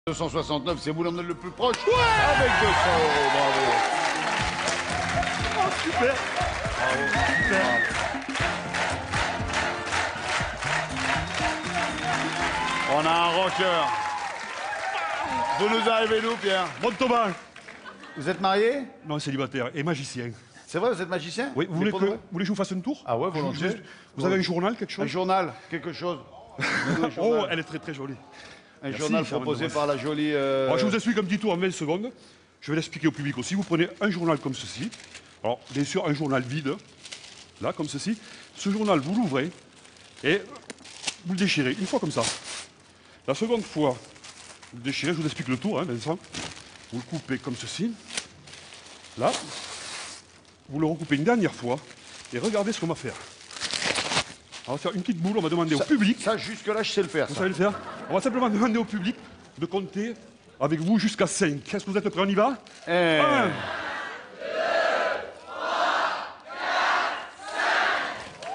269, c'est vous l'en êtes le plus proche. Ouais, avec 200 €, bravo. Oh, super. Bravo. Super. On a un rocker. Vous nous arrivez d'où, Pierre? Bon Thomas. Vous êtes marié? Non, célibataire et magicien. C'est vrai, vous êtes magicien? Oui, vous voulez que je vous fasse un tour? Ah ouais, volontiers. Vous avez un journal, quelque chose? Un journal, quelque chose. Oh, elle est très très jolie. Un Merci, journal Charles proposé Demas. par la jolie... Alors, je vous explique un petit tour en 20 secondes. Je vais l'expliquer au public aussi. Vous prenez un journal comme ceci. Alors, bien sûr, un journal vide. Là, comme ceci. Ce journal, vous l'ouvrez et vous le déchirez une fois comme ça. La seconde fois, vous le déchirez. Je vous explique le tour, hein, Vincent. Vous le coupez comme ceci. Là. Vous le recoupez une dernière fois. Et regardez ce qu'on va faire. On va faire une petite boule. On va demander au public. Ça, jusque-là, je sais le faire. Vous Ça. savez le faire? On va simplement demander au public de compter avec vous jusqu'à 5. Est-ce que vous êtes prêts? On y va? 1, 2, 3, 4, 5.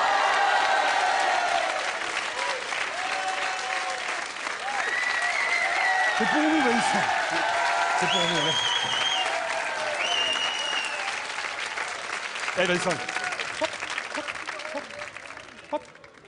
C'est pour vous, Vincent. C'est pour vous, hein. Eh, Vincent. Hop, hop, hop, hop.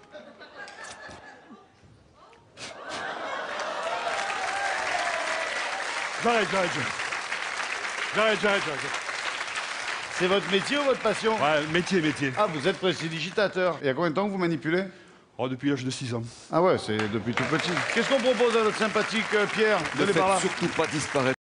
J'arrête. C'est votre métier ou votre passion? Ouais, métier. Ah, vous êtes prestidigitateur. Il y a combien de temps que vous manipulez? Oh, depuis l'âge de 6 ans. Ah ouais, c'est depuis tout petit. Qu'est-ce qu'on propose à notre sympathique Pierre? Ne Venez par là. faites surtout pas disparaître